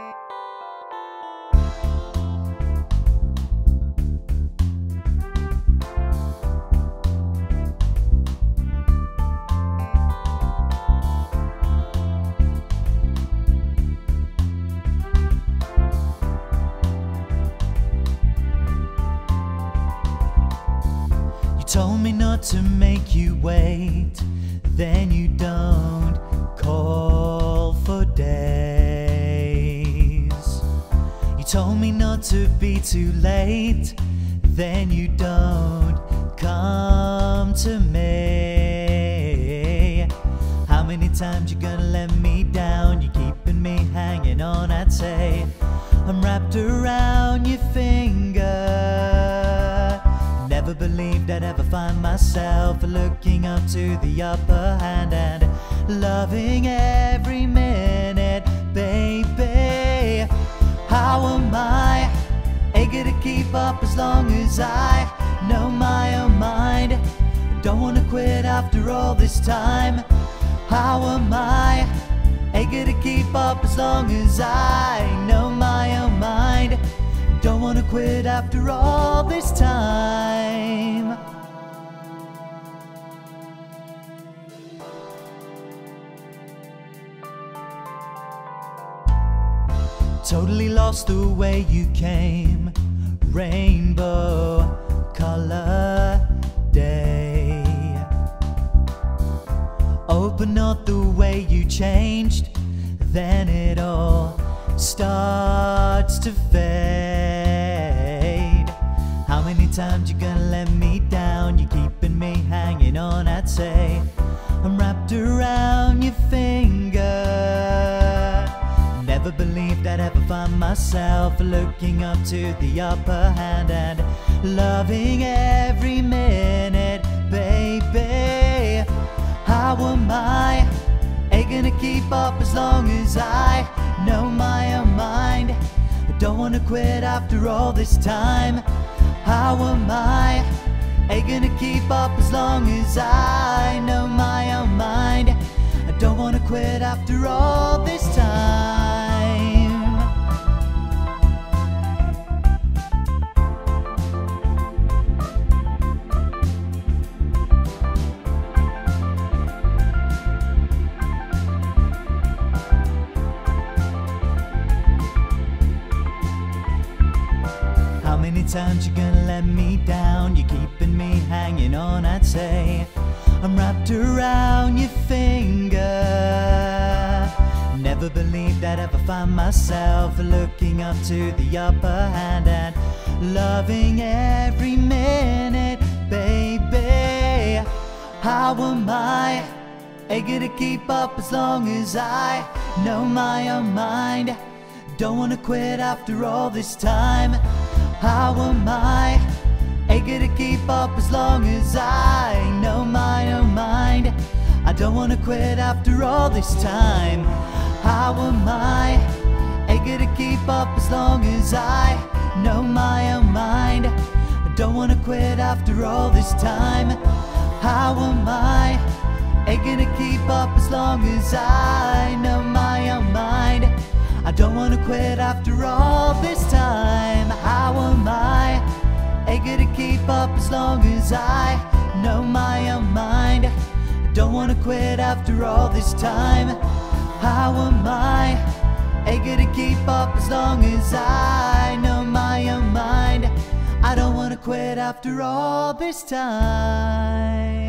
Told me not to make you wait, then you don't call for days. You told me not to be too late, then you don't come to me. How many times you gonna let me down? You're keeping me hanging on, I'd say. I'm wrapped around your finger. Never believed I'd ever find myself looking up to the upper hand and loving every minute, baby. How am I eager to keep up as long as I know my own mind? Don't wanna quit after all this time. How am I eager to keep up as long as I know my own mind? Don't wanna quit after all this time. Totally lost the way you came, rainbow color day. Oh, but not the way you changed, then it all starts to fade. How many times you gonna let me down? You're keeping me hanging on, I'd say. I'm wrapped around your finger. Never believed I'd ever find myself looking up to the upper hand and loving every minute, baby. How am I gonna keep up as long as I know my own mind? I don't wanna quit after all this time. How am I gonna keep up as long as I know my own mind? I don't wanna quit after all this time. How many times you gonna let me down? You're keeping me hanging on, I'd say. I'm wrapped around your finger. Never believed I'd ever find myself looking up to the upper hand and loving every minute, baby. How am I gonna keep up as long as I know my own mind? Don't wanna quit after all this time. How am I gonna keep up as long as I know my own mind? I don't wanna quit after all this time. How am I gonna keep up as long as I know my own mind? I don't wanna quit after all this time. How am I gonna keep up as long as I know my own mind? I don't wanna quit after all this time. How am I gonna keep up as long as I know my own mind? I don't wanna quit after all this time. How am I gonna keep up as long as I know my own mind? I don't wanna quit after all this time.